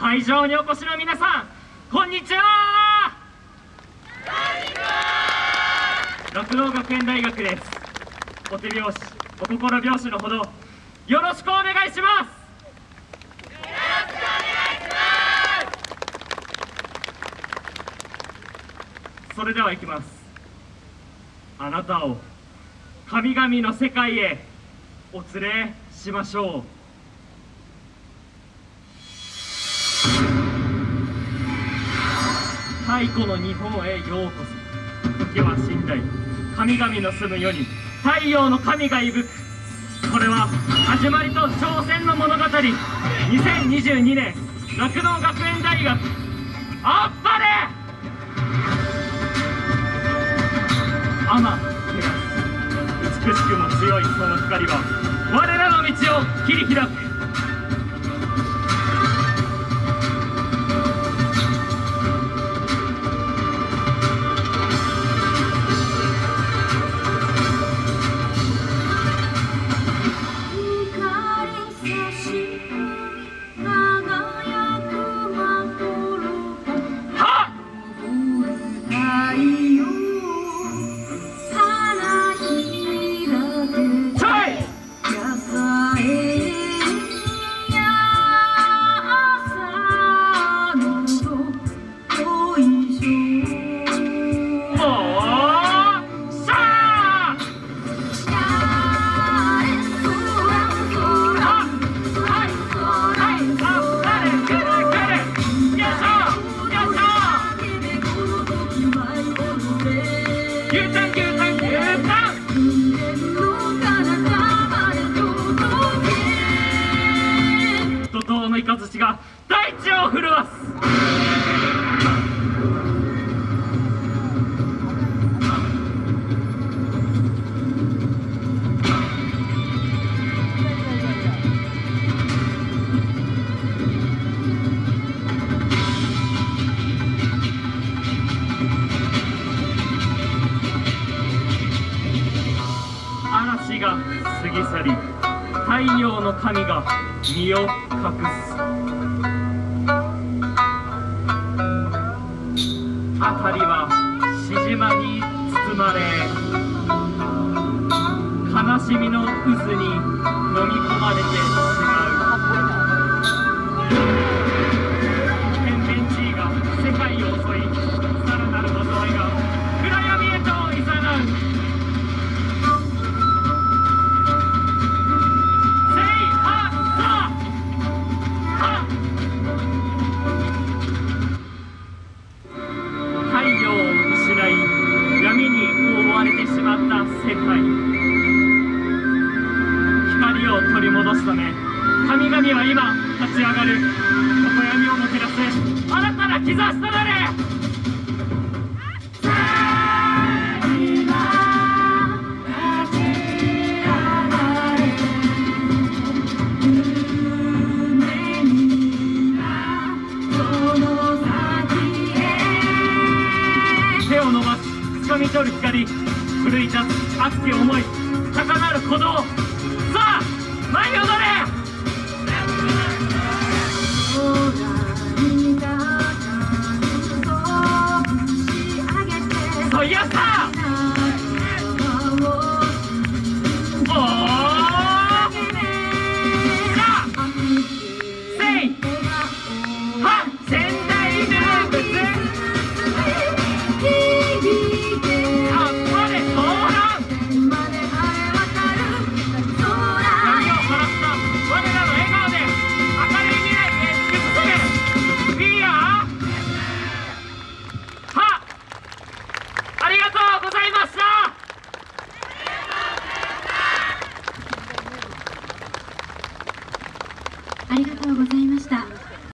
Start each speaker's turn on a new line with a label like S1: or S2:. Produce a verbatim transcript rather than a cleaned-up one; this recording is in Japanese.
S1: 会場にお越しの皆さん、こんにちは。こんにちは。酪農学園大学です。お手拍子、お心拍子のほどよろしくお願いします。よろしくお願いします。それでは行きます。あなたを神々の世界へお連れしましょう。太古の日本へようこそ。時は寝台、神々の住む世に太陽の神が息吹。これは始まりと挑戦の物語。にせんにじゅうにねん酪農学園大学、あっぱれ。アマテラス、美しくも強いその光は我らの道を切り開く。の雷が大地を震わす。嵐が過ぎ去り、太陽の神が身を隠す。辺りは静まに包まれ、悲しみの渦に飲み込まれてしまう。天変地異が世界を襲い、さらなる災いが暗闇へと誘う。世界、光を取り戻すため神々は今立ち上がる。常闇をも照らす新たな兆しとなれ。手を伸ばし掴み取る光、奮い立つ熱き思い、高鳴る鼓動。さあ舞い踊れ。そうやったおーさあせいは仙台名物
S2: ありがとう